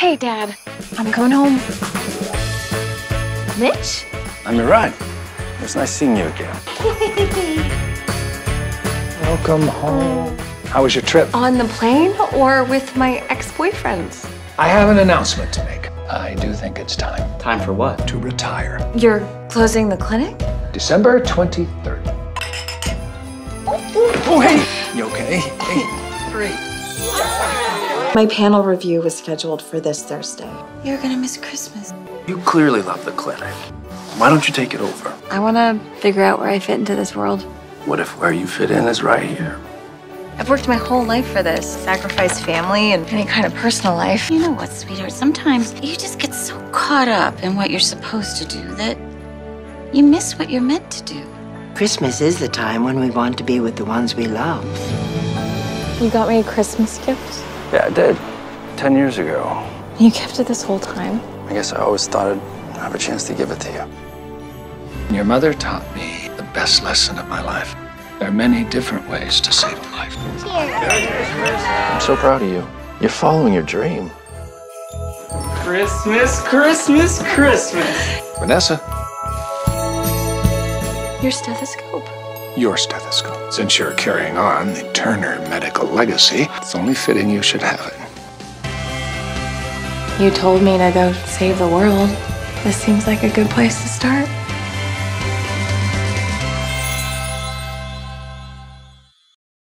Hey, Dad. I'm coming home. Mitch? I'm your ride. It was nice seeing you again. Welcome home. How was your trip? On the plane or with my ex-boyfriends? I have an announcement to make. I do think it's time. Time for what? To retire. You're closing the clinic? December 23rd. Oh, hey! You okay? Hey, great. My panel review was scheduled for this Thursday. You're gonna miss Christmas. You clearly love the clinic. Why don't you take it over? I want to figure out where I fit into this world. What if where you fit in is right here? I've worked my whole life for this. Sacrificed family and any kind of personal life. You know what, sweetheart? Sometimes you just get so caught up in what you're supposed to do that you miss what you're meant to do. Christmas is the time when we want to be with the ones we love. You got me a Christmas gift? Yeah, I did. 10 years ago. You kept it this whole time? I guess I always thought I'd have a chance to give it to you. Your mother taught me the best lesson of my life. There are many different ways to save a life. I'm so proud of you. You're following your dream. Christmas, Christmas, Christmas. Vanessa. Your stethoscope. Your stethoscope. Since you're carrying on the Turner medical legacy, it's only fitting you should have it. You told me to go save the world. This seems like a good place to start.